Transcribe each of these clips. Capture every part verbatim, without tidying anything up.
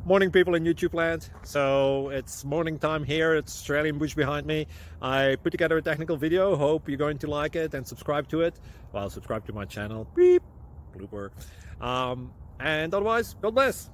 Morning, people in YouTube land. So it's morning time here. It's Australian bush behind me. I put together a technical video. Hope you're going to like it and subscribe to it. Well, subscribe to my channel. Beep. Blooper. Um, and otherwise, God bless.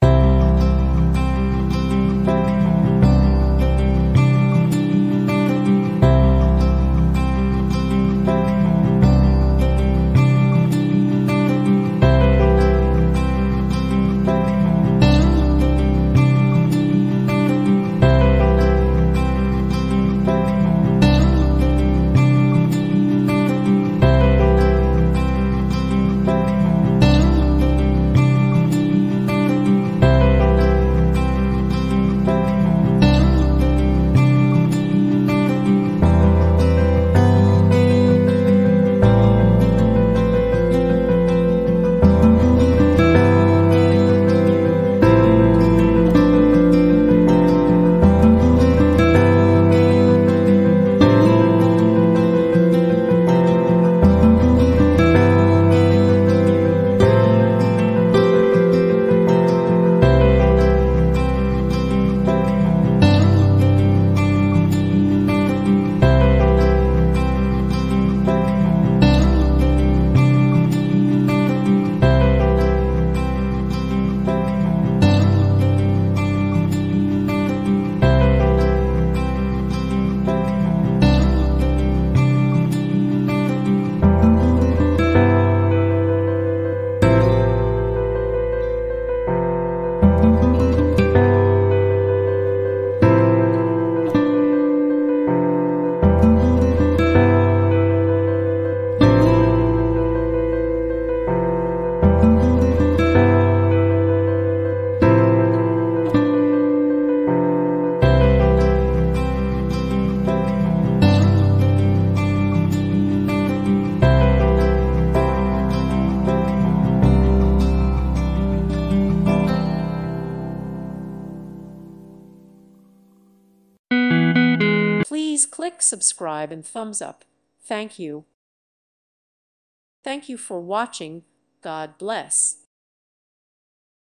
Please click subscribe and thumbs up. Thank you. Thank you for watching. God bless.